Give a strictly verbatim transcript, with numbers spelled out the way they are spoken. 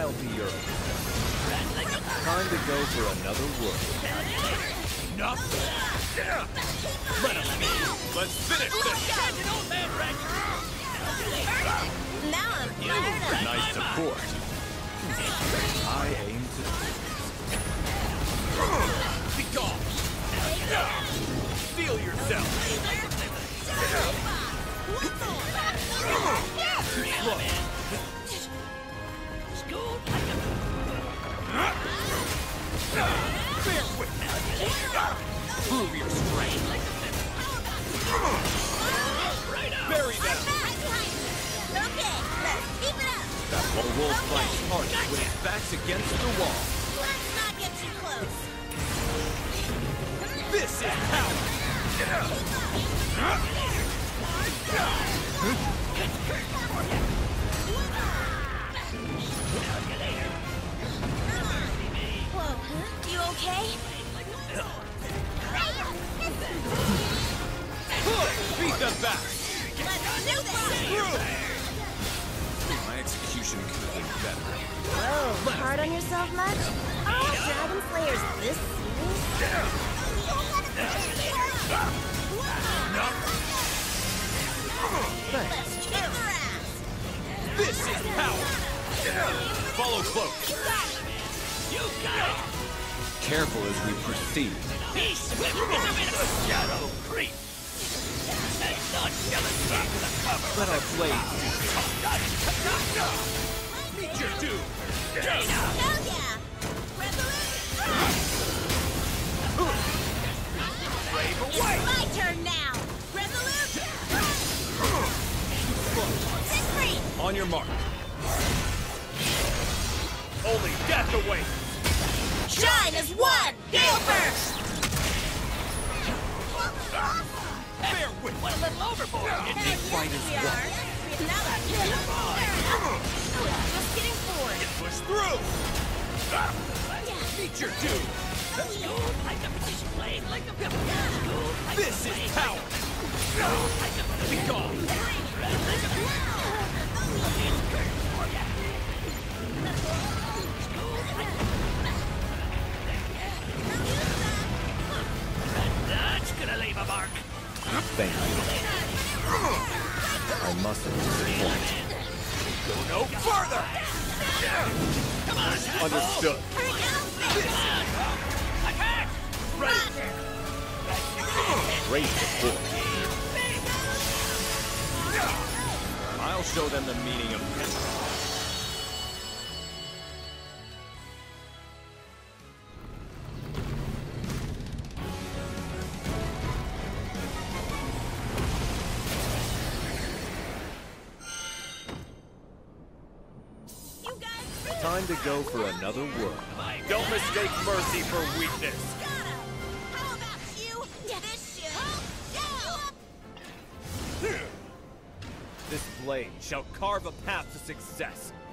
I'll be your time to go for another world. Enough! Let us be! Let's finish this! Now I'm fired up. Nice support. I aim to Be gone! Feel yourself! Look! Bear with me! Prove your strength! Bury them! Okay, let's keep it up. that while wolf fights hard with his back's against the wall. Let's not get too close. This is power! Whoa, you okay? Beat them back! Let's do this! Through! My execution could have been better. Whoa, hard on yourself much? Oh, Dragon Slayer's this serious? Let's kick her ass! This is power! Follow close! You got it! Careful as we proceed. Shadow creep! Let our blades Meet your doom! Hell yeah! Brave It's away! my turn now! Resolute! Set free! On your mark. Only death awaits! Shine as one! Gale burst! Bear with me! A little overboard! fight as We are. one. Now let's get up. Just getting forward. Push through! Meet your doom! This is power! Be gone! That's gonna leave a mark! Thank you. I mustn't disappoint. Go no further! Come on! Understood! Attack! Right! Great support. I'll show them the meaning of peace. Time to go for another world. Don't mistake mercy for weakness! How about you? This should. This blade shall carve a path to success.